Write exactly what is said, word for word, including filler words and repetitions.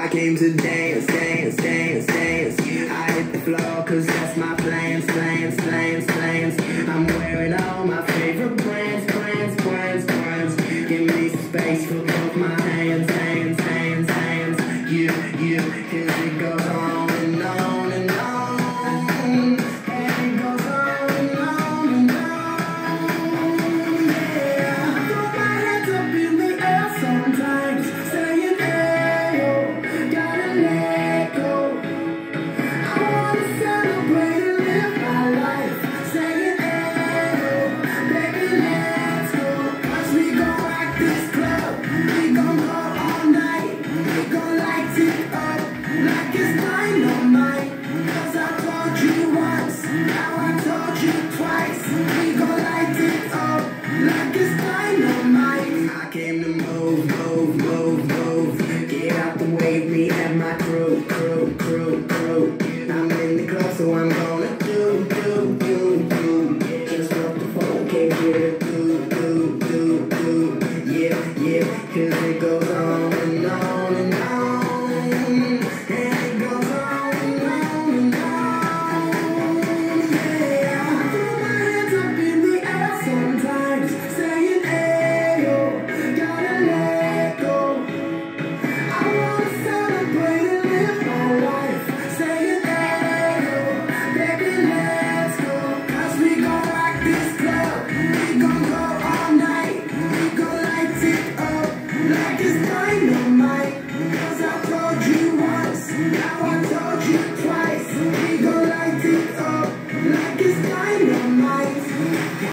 I came to dance, dance, dance, dance. I hit the floor cause that's my plans, plans, plans, plans. I'm wearing all my favorite brands, brands, brands, brands. Give me some space for both my hands, hands, hands, hands. You, you, cause it goes on and on and on. And it goes on and on and on. Yeah, I throw my hands up in the air sometimes, saying, hey, oh, gotta let go. I wanna celebrate and live my life, saying, hey, oh, baby, let's go. Cause we gon' rock this club, we gon' go all night. We gon' light it up like it's dynamite. Cause I told you once, now I told you twice. We gon' light it up like it's dynamite. I came to move, move, move, move. Get out the way, me and my crew, crew, crew, crew. I'm in the club, so I'm gonna do, do, do, do. Just up the phone, can't get it, do, do, do, do. Yeah, yeah, cause it goes on and on and